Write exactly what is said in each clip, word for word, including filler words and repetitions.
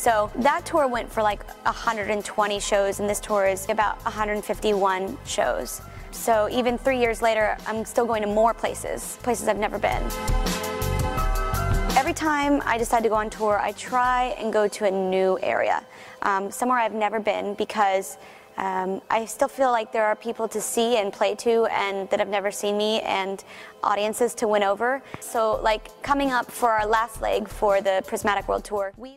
So that tour went for like one hundred twenty shows, and this tour is about one hundred fifty-one shows. So even three years later, I'm still going to more places, places I've never been. Every time I decide to go on tour, I try and go to a new area, um, somewhere I've never been, because um, I still feel like there are people to see and play to and that have never seen me, and audiences to win over. So like coming up for our last leg for the Prismatic World Tour, we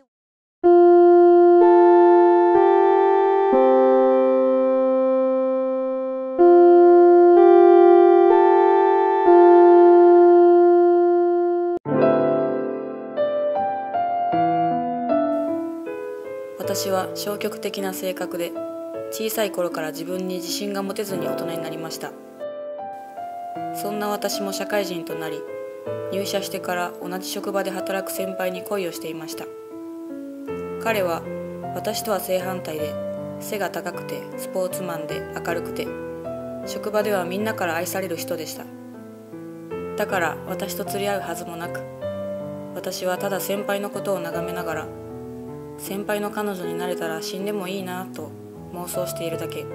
私は消極的な性格で、小さい頃から自分に自信が持てずに大人になりました。そんな私も社会人となり、入社してから同じ職場で働く先輩に恋をしていました。彼は私とは正反対で、背が高くてスポーツマンで明るくて、職場ではみんなから愛される人でした。だから私と釣り合うはずもなく、私はただ先輩のことを眺めながら、先輩の彼女になれたら死んでもいいなと妄想しているだけ。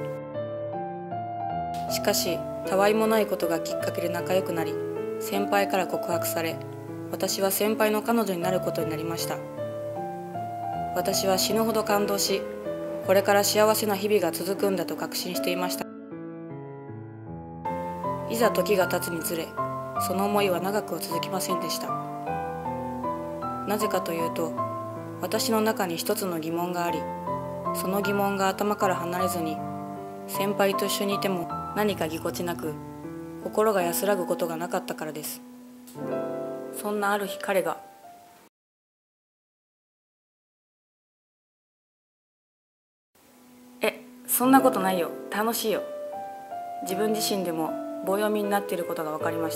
しかしたわいもないことがきっかけで仲良くなり、先輩から告白され、私は先輩の彼女になることになりました。私は死ぬほど感動し、これから幸せな日々が続くんだと確信していました。いざ時が経つにつれ、その思いは長くは続きませんでした。なぜかというと、私の中に一つの疑問があり、その疑問が頭から離れずに、先輩と一緒にいても何かぎこちなく、心が安らぐことがなかったからです。そんなある日、彼がえ、そんなことないよ、楽しいよ。自分自身でも棒読みになっていることが分かりました。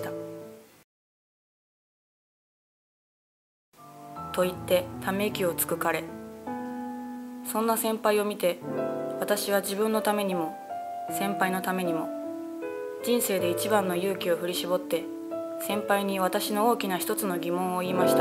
と言ってため息をつく彼。そんな先輩を見て、私は自分のためにも先輩のためにも人生で一番の勇気を振り絞って、先輩に私の大きな一つの疑問を言いました。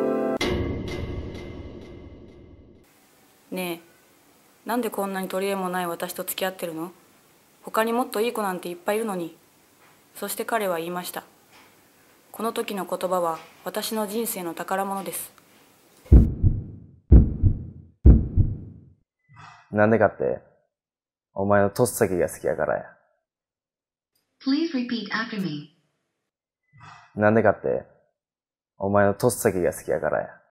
ねえ、なんでこんなに取り柄もない私と付き合ってるの？他にもっといい子なんていっぱいいるのに。そして彼は言いました。この時の言葉は私の人生の宝物です。 なんでかって、お前のとっさきが好きやからや。 Please repeat after me. なんでかって、お前のとっさきが好きやからや。